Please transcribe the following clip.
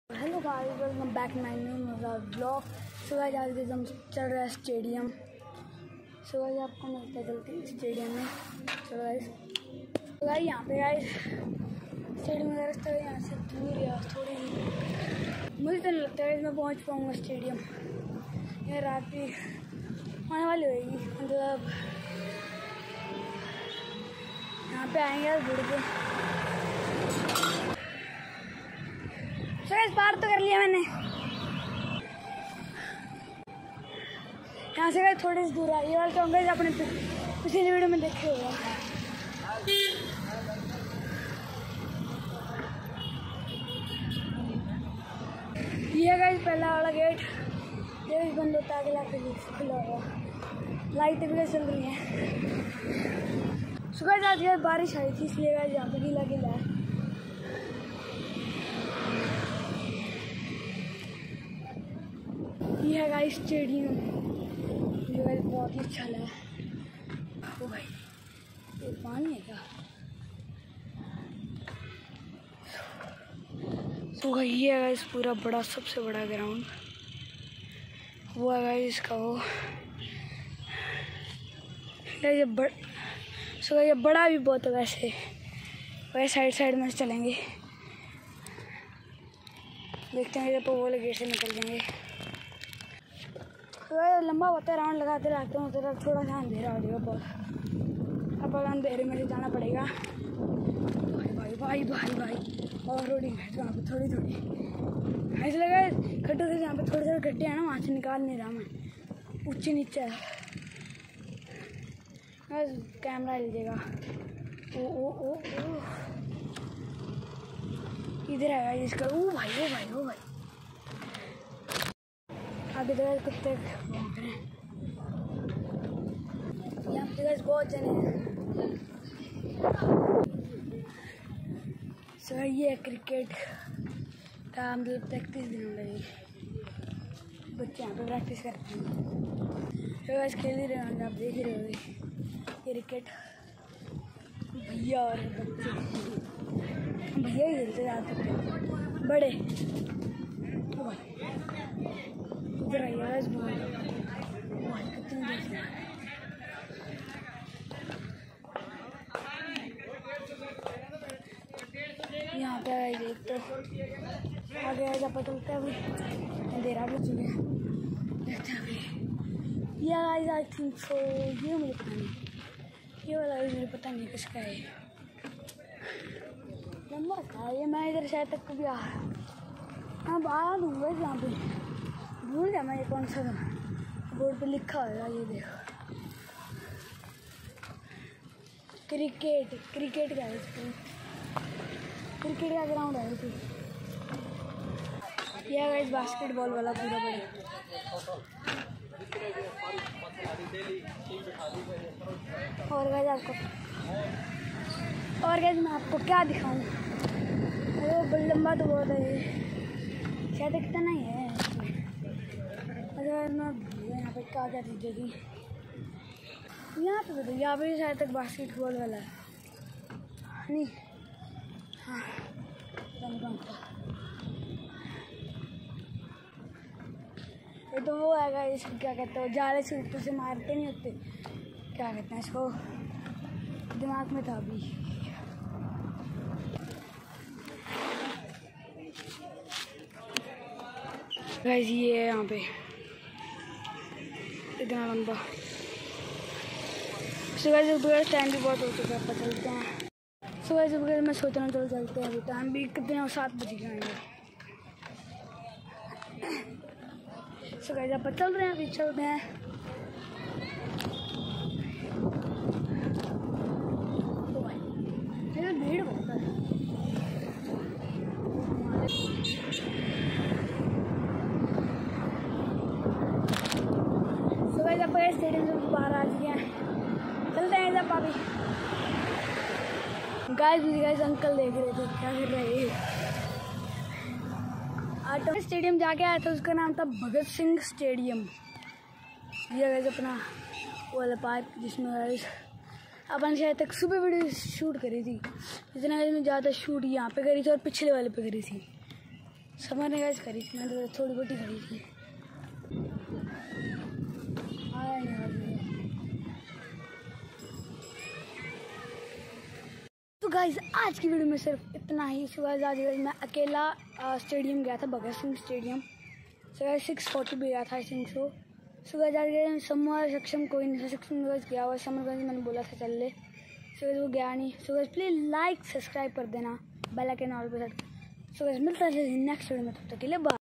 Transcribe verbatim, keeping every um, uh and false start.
Hello guys, welcome back my new blog. So guys आज हम चल रहा है स्टेडियम। सो गाइस आपको मिलता है चलते स्टेडियम में। सो गाइस सो गाइस यहाँ पे गाइस स्टेडियम का रास्ता यहाँ से दूर है थोड़ी, मुझे तो नहीं लगता है मैं पहुँच पाऊँगा स्टेडियम। ये रात भी होने वाली होगी, मतलब यहाँ पे आएंगे घूर के। सो पार तो कर लिया मैंने। यहाँ से थोड़ी सी दूर आई, ये वाला तो गाइस आपने पिछली वीडियो में देखे होगा। ये गाइस पहला वाला गेट, ये भी बंद होता है, अगला खुला होगा। लाइटें भी चल रही हैं। सुबह आज यार बारिश आई थी, इसलिए गाइस यहाँ पे गीला गीला है। ये है गाइस स्टेडियम, ये गाइस बहुत ही अच्छा लगा। ओ भाई ये पानी है क्या? सो गाइस ये है गाइस पूरा बड़ा, सबसे बड़ा ग्राउंड वो है गाइस इसका वो। ये बड़ सो गाइस ये बड़ा भी बहुत है वैसे। वैसे साइड साइड में चलेंगे, देखते हैं जब वो वाले गेट से निकल जाएंगे। तो लंबा होता है, राउंड लगाते रहते हैं। उधर थोड़ा सा अंधेरा हो जाएगा बहुत, अब अंधेरे में से जाना पड़ेगा। भाई भाई भाई भाई भाई और रोडिंग है वहाँ पे थोड़ी थोड़ी ऐसे लगा खड्डों से, जहाँ पे थोड़े थोड़े गड्ढे हैं ना वहाँ से निकाल नहीं रहा मैं, ऊँचे नीचे है। बस कैमरा लीजिएगा। ओ ओ ओ ओ इधर आएगा इसका। ओ भाई ओ भाई ओ भाई आगे जगह कुत्ते भौंक रहे हैं। यहाँ पे गाइस बहुत जने हैं। सो ये क्रिकेट का मतलब प्रैक्टिस देने लगी, बच्चे यहाँ पे प्रैक्टिस करते हैं। तो गाइस खेल ही रहे होंगे, आप देख ही रहे होंगे क्रिकेट। भैया और बच्चे, भैया ही खेलते ज़्यादातर, बड़े इधर आइए गाइस। कितनी देर यहाँ पे गाइस एक तो आगे ऐसा पता चलता है, अभी अंधेरा भी चुके देखते हैं। ये गाइस आई थिंक सो, ये मुझे पता नहीं, ये वाला मुझे पता नहीं किसका है, लंबा था ये। मैं इधर शायद तक कभी आ अब आया दूँगा यहाँ पे, भूल गया मैं ये कौन सा था। बोर्ड पे लिखा होगा, ये देखो क्रिकेट क्रिकेट का है, क्रिकेट का ग्राउंड है इसे। यह गाइस बास्केटबॉल वाला पूरा बड़ा। और गाइस आपको और गाइस मैं आपको क्या दिखाऊं, अरे लंबा तो बहुत है, शायद इतना ही है। अगर मैं यहाँ पे क्या क्या चीज़ें थी यहाँ पे बताइए, यहाँ पे शायद तक बास्केटबॉल वाला है नहीं। हाँ ये तो वो है गाइस, क्या कहते हो, जाले से ऊपर से मारते नहीं होते, क्या कहते हैं इसको, दिमाग में था अभी। गाइस ये है यहाँ पे इतना लंबा। सुबह टाइम भी बहुत हो चुका है, पता चलते हैं। सुबह सुबह मैं सोच रहा हूँ चलो चलते हैं, अभी टाइम भी कितने और सात बज गए हैं। सुबह जब चल रहे हैं, अभी चलते हैं। तो भाई भीड़ बहुत है। सुबह जब स्टेडियम से बाहर आ गए हैं, चलते हैं जब अभी। गाइस गाइस अंकल देख रहे थे क्या कर रहे हैं। आटो स्टेडियम जाके आया था, उसका नाम था भगत सिंह स्टेडियम। ये गाइस अपना वो वाला पार्क, जिसमें गाइस अपन शायद तक सुबह वीडियो शूट करी थी, जितना गाइस में ज़्यादा शूट यहाँ पे करी थी और पिछले वाले पे करी थी। समर ने गाइस खरीद, मैंने तो थोड़ी बहुत ही खरीद थी। आया नहीं अभी। तो गाइस आज की वीडियो में सिर्फ इतना ही। सो गाइस आज मैं अकेला स्टेडियम गया था, Bhagat Singh stadium. So guys six forty पे गया था I think so. So guys आज समर सक्षम कोई नहीं, सक्षम गाइस गया हुआ समर गाइस, मैंने बोला था चल ले। सो गाइस वो गया नहीं। So guys please like subscribe कर देना, बेल आइकन ऑल पे सेट। सो गाइस मिलता है नेक्स्ट वीडियो में, तब तक के लिए बाय।